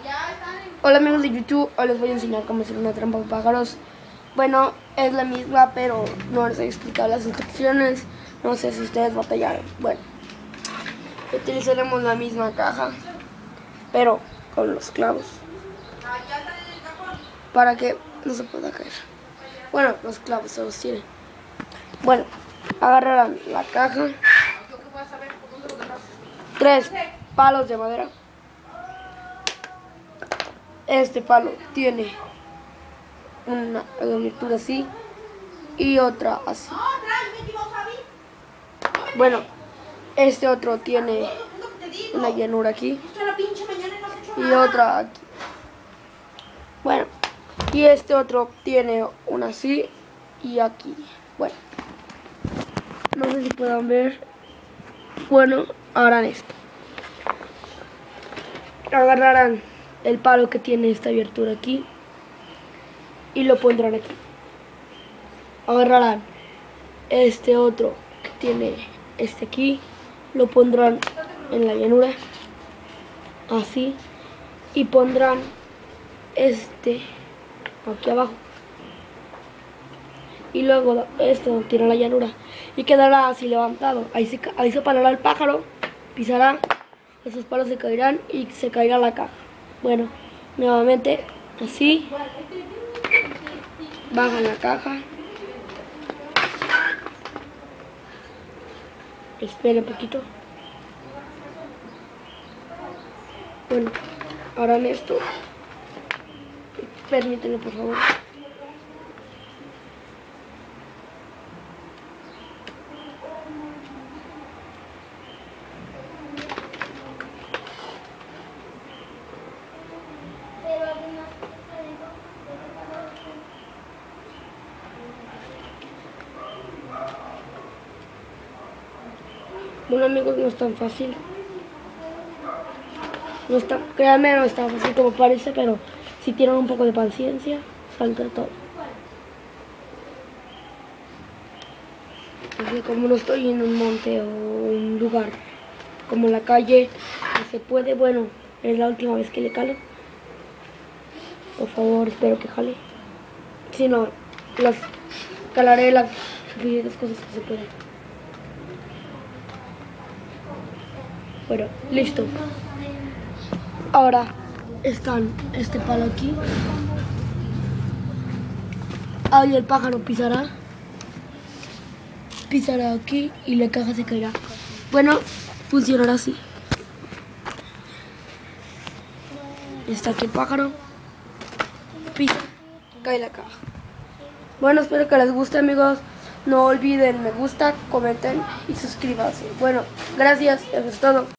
Hola amigos de YouTube, hoy les voy a enseñar cómo hacer una trampa de pájaros. Bueno, es la misma, pero no les he explicado las instrucciones. No sé si ustedes batallaron. Bueno, utilizaremos la misma caja, pero con los clavos, para que no se pueda caer. Bueno, los clavos se los tienen. Bueno, agarrarán la caja, 3 palos de madera. Este palo tiene una abertura así y otra así. Bueno, este otro tiene una llanura aquí y otra aquí. Bueno, y este otro tiene una así y aquí. Bueno, no sé si puedan ver. Bueno, harán esto. Agarrarán el palo que tiene esta abertura aquí y lo pondrán aquí. Agarrarán este otro que tiene este aquí, lo pondrán en la llanura así y pondrán este aquí abajo y luego esto tiene la llanura y quedará así levantado. Ahí se parará el pájaro, pisará, esos palos se caerán y se caerá la caja. Bueno, nuevamente así, bajan la caja, esperen un poquito. Bueno, harán esto, permítanme por favor. Bueno amigos, no es tan fácil. Créanme, no es tan fácil como parece, pero si tienen un poco de paciencia, saldrá todo. Porque como no estoy en un monte o un lugar como la calle, no se puede. Bueno, es la última vez que le calo. Por favor, espero que jale. Si no, calaré las suficientes cosas que se pueden. Bueno, listo. Ahora están este palo aquí. Ahí el pájaro pisará aquí y la caja se caerá. Bueno, funcionará así. Está aquí el pájaro, pisa, cae la caja. Bueno, espero que les guste amigos. No olviden me gusta, comenten y suscríbanse. Bueno, gracias, eso es todo.